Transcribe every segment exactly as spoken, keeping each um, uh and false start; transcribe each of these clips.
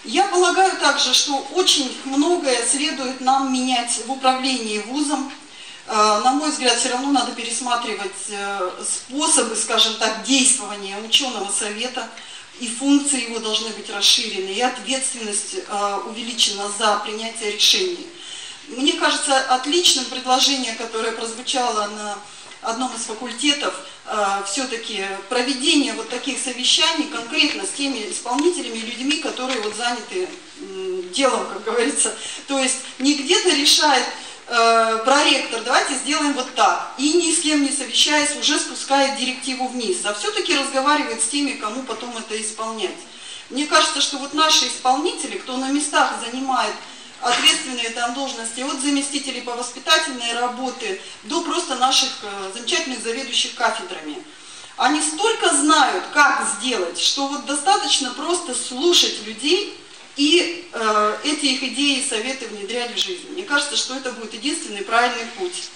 Я полагаю также, что очень многое следует нам менять в управлении вузом. На мой взгляд, все равно надо пересматривать способы, скажем так, действования ученого совета, и функции его должны быть расширены, и ответственность увеличена за принятие решений. Мне кажется, отличным предложение, которое прозвучало на одном из факультетов, все-таки проведение вот таких совещаний конкретно с теми исполнителями, людьми, которые вот заняты делом, как говорится. То есть не где-то решает проректор, давайте сделаем вот так, и ни с кем не совещаясь, уже спускает директиву вниз, а все-таки разговаривает с теми, кому потом это исполнять. Мне кажется, что вот наши исполнители, кто на местах занимает ответственные там должности, от заместителей по воспитательной работе до просто наших замечательных заведующих кафедрами, они столько знают, как сделать, что вот достаточно просто слушать людей и э, эти их идеи и советы внедрять в жизнь. Мне кажется, что это будет единственный правильный путь.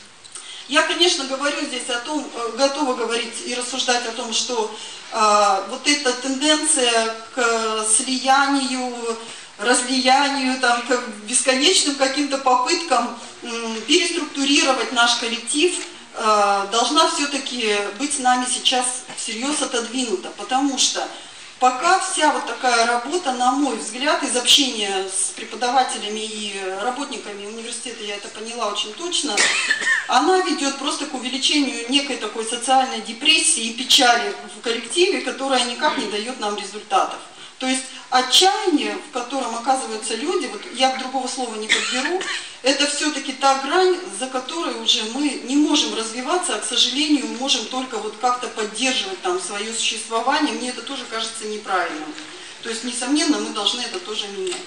Я, конечно, говорю здесь о том, готова говорить и рассуждать о том, что э, вот эта тенденция к слиянию, разлиянию, там, к бесконечным каким-то попыткам э, переструктурировать наш коллектив э, должна все-таки быть нами сейчас всерьез отодвинута, потому что пока вся вот такая работа, на мой взгляд, из общения с преподавателями и работниками университета, я это поняла очень точно, она ведет просто к увеличению некой такой социальной депрессии и печали в коллективе, которая никак не дает нам результатов. То есть отчаяние, в котором оказываются люди, вот я другого слова не подберу, это все-таки та грань, за которой уже мы не можем развиваться, а, к сожалению, можем только вот как-то поддерживать там свое существование. Мне это тоже кажется неправильным. То есть, несомненно, мы должны это тоже менять.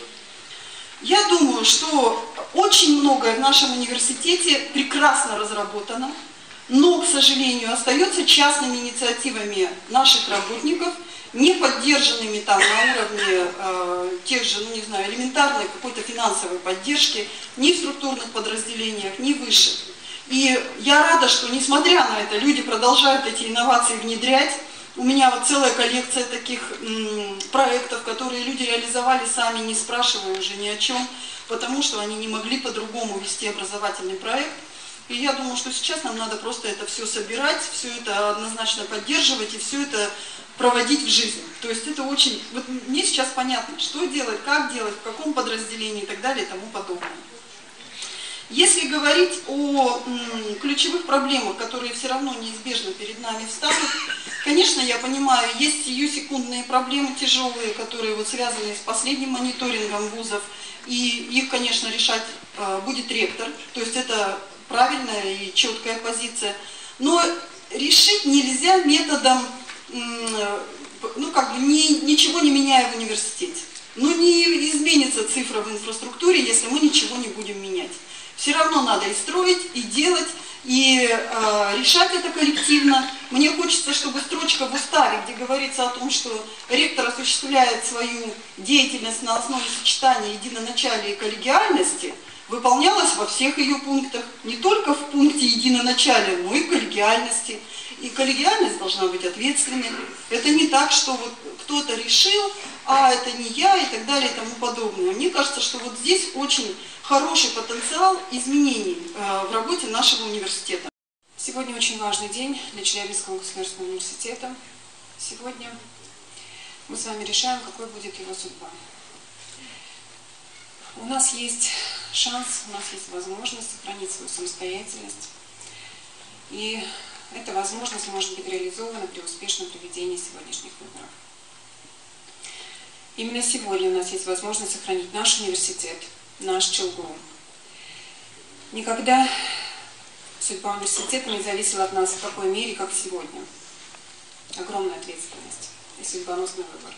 Я думаю, что очень многое в нашем университете прекрасно разработано, но, к сожалению, остается частными инициативами наших работников, не поддержанными там на уровне э, тех же, ну не знаю, элементарной какой-то финансовой поддержки, ни в структурных подразделениях, ни выше. И я рада, что несмотря на это, люди продолжают эти инновации внедрять. У меня вот целая коллекция таких м, проектов, которые люди реализовали сами, не спрашивая уже ни о чем, потому что они не могли по-другому вести образовательный проект. И я думаю, что сейчас нам надо просто это все собирать, все это однозначно поддерживать и все это проводить в жизнь. То есть это очень... Вот мне сейчас понятно, что делать, как делать, в каком подразделении и так далее и тому подобное. Если говорить о м, ключевых проблемах, которые все равно неизбежно перед нами встанут, конечно, я понимаю, есть сиюсекундные проблемы тяжелые, которые вот связаны с последним мониторингом вузов, и их, конечно, решать э, будет ректор, то есть это правильная и четкая позиция, но решить нельзя методом, ну как бы ни, ничего не меняя в университете. Ну не изменится цифра в инфраструктуре, если мы ничего не будем менять. Все равно надо и строить, и делать, и э, решать это коллективно. Мне хочется, чтобы строчка в уставе, где говорится о том, что ректор осуществляет свою деятельность на основе сочетания единоначалия и коллегиальности, выполнялась во всех ее пунктах, не только в пункте единоначалия, но и в коллегиальности. И коллегиальность должна быть ответственной. Это не так, что вот кто-то решил, а это не я и так далее и тому подобное. Мне кажется, что вот здесь очень хороший потенциал изменений в работе нашего университета. Сегодня очень важный день для Челябинского государственного университета. Сегодня мы с вами решаем, какой будет его судьба. У нас есть шанс, у нас есть возможность сохранить свою самостоятельность. И эта возможность может быть реализована при успешном проведении сегодняшних выборов. Именно сегодня у нас есть возможность сохранить наш университет, наш ЧелГУ. Никогда судьба университета не зависела от нас в такой мере, как сегодня. Огромная ответственность и судьбоносный выбор.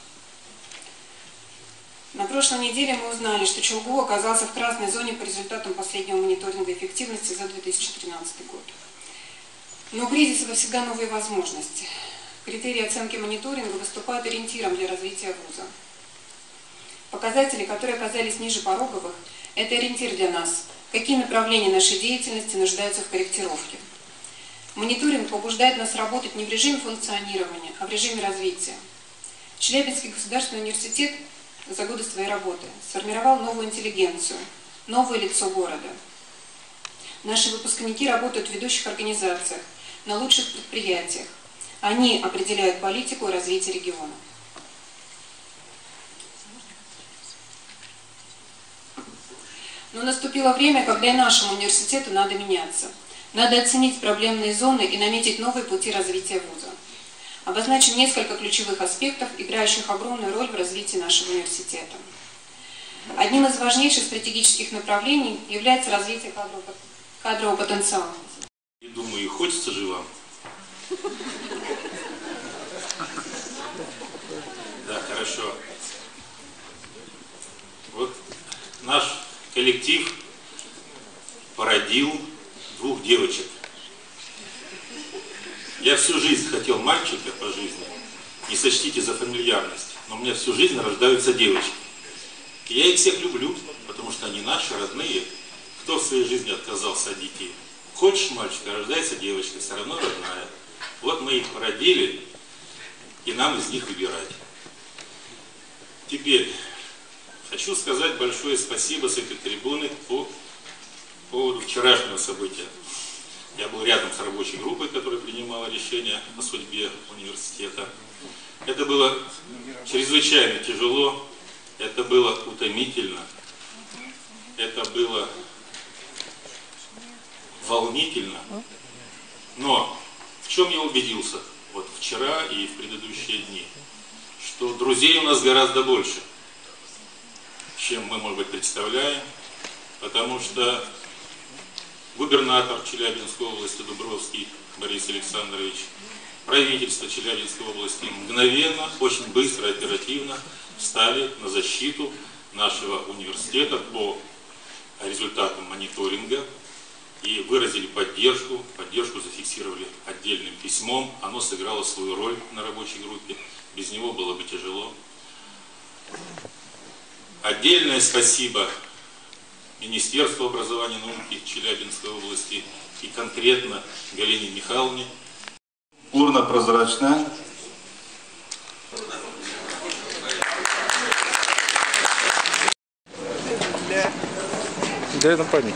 На прошлой неделе мы узнали, что ЧелГУ оказался в красной зоне по результатам последнего мониторинга эффективности за две тысячи тринадцатый год. Но кризис – это всегда новые возможности. Критерии оценки мониторинга выступают ориентиром для развития вуза. Показатели, которые оказались ниже пороговых, это ориентир для нас, какие направления нашей деятельности нуждаются в корректировке. Мониторинг побуждает нас работать не в режиме функционирования, а в режиме развития. Челябинский государственный университет за годы своей работы, сформировал новую интеллигенцию, новое лицо города. Наши выпускники работают в ведущих организациях, на лучших предприятиях. Они определяют политику и развитие региона. Но наступило время, когда и нашему университету надо меняться. Надо оценить проблемные зоны и наметить новые пути развития вуза. Обозначим несколько ключевых аспектов, играющих огромную роль в развитии нашего университета. Одним из важнейших стратегических направлений является развитие кадрового, кадрового потенциала. И думаю, и хочется же вам. Да, хорошо. Вот наш коллектив породил двух девочек. Я всю жизнь хотел мальчика по жизни. Не сочтите за фамильярность, но у меня всю жизнь рождаются девочки. И я их всех люблю, потому что они наши, родные. Кто в своей жизни отказался от детей? Хочешь мальчика, рождается девочка, все равно родная. Вот мы их породили, и нам из них выбирать. Теперь хочу сказать большое спасибо с этой трибуны по поводу вчерашнего события. Я был рядом с рабочей группой, которая принимала решение о судьбе университета. Это было чрезвычайно тяжело, это было утомительно, это было волнительно. Но в чем я убедился вот вчера и в предыдущие дни? Что друзей у нас гораздо больше, чем мы, может быть, представляем, потому что губернатор Челябинской области Дубровский Борис Александрович, правительство Челябинской области мгновенно, очень быстро и оперативно встали на защиту нашего университета по результатам мониторинга и выразили поддержку, поддержку зафиксировали отдельным письмом, оно сыграло свою роль на рабочей группе, без него было бы тяжело. Отдельное спасибо Министерству образования и науки Челябинской области и конкретно Галине Михайловне. Урна прозрачная. Дай на память.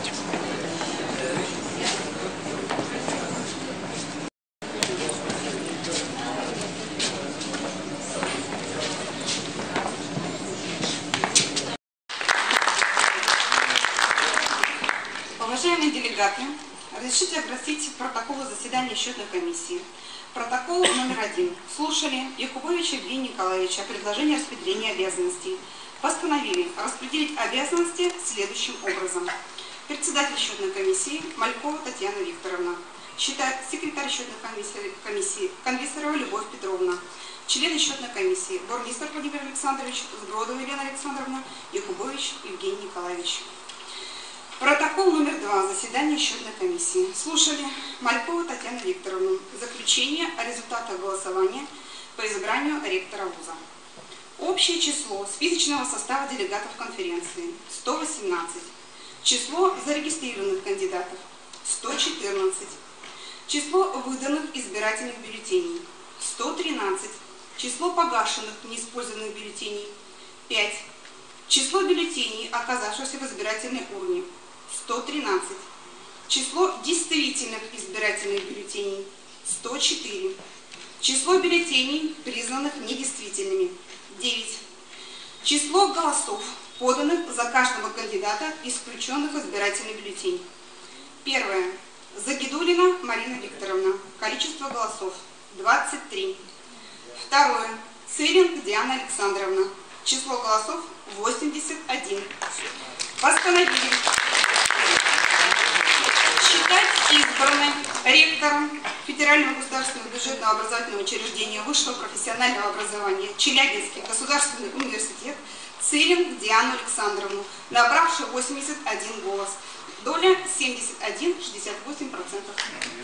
Уважаемые делегаты, разрешите обратить к протоколу заседания счетной комиссии. Протокол номер один. Слушали Якубовича Евгения Николаевича о предложении распределения обязанностей. Постановили распределить обязанности следующим образом. Председатель счетной комиссии Малькова Татьяна Викторовна. Секретарь счетной комиссии, комиссии Конвисарова Любовь Петровна. Члены счетной комиссии Бурмистр Владимир Александрович, Сбродова Елена Александровна, Якубович Евгений Николаевич. Протокол номер два. Заседание счетной комиссии. Слушали Малькова Татьяну Викторовну. Заключение о результатах голосования по избранию ректора вуза. Общее число списочного состава делегатов конференции – сто восемнадцать. Число зарегистрированных кандидатов – сто четырнадцать. Число выданных избирательных бюллетеней – сто тринадцать. Число погашенных неиспользованных бюллетеней – пять. Число бюллетеней, оказавшихся в избирательной урне – сто тринадцать. Число действительных избирательных бюллетеней – сто четыре. Число бюллетеней, признанных недействительными – девять. Число голосов, поданных за каждого кандидата, исключенных в избирательный бюллетень. Первое. Загидулина Марина Викторовна. Количество голосов – двадцать три. Второе. Цыринг Диана Александровна. Число голосов – восемьдесят один. Постановили считать избранным ректором Федерального государственного бюджетного образовательного учреждения высшего профессионального образования Челябинский государственный университет Цыринг Диану Александровну, набравшую восемьдесят один голос. Доля семьдесят один целых шестьдесят восемь сотых процента.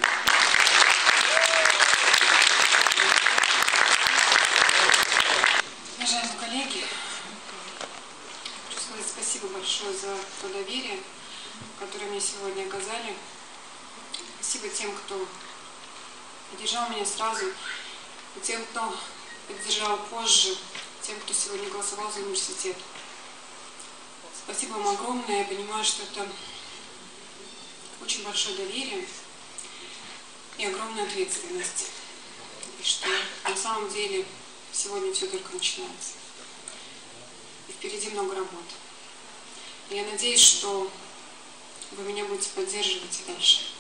Уважаемые коллеги, хочу сказать спасибо большое за то доверие, которое мне сегодня оказали. Спасибо тем, кто поддержал меня сразу, и тем, кто поддержал позже. тем, кто сегодня голосовал за университет. Спасибо вам огромное. Я понимаю, что это очень большое доверие и огромная ответственность. И что на самом деле сегодня все только начинается. И впереди много работы. И я надеюсь, что вы меня будете поддерживать и дальше.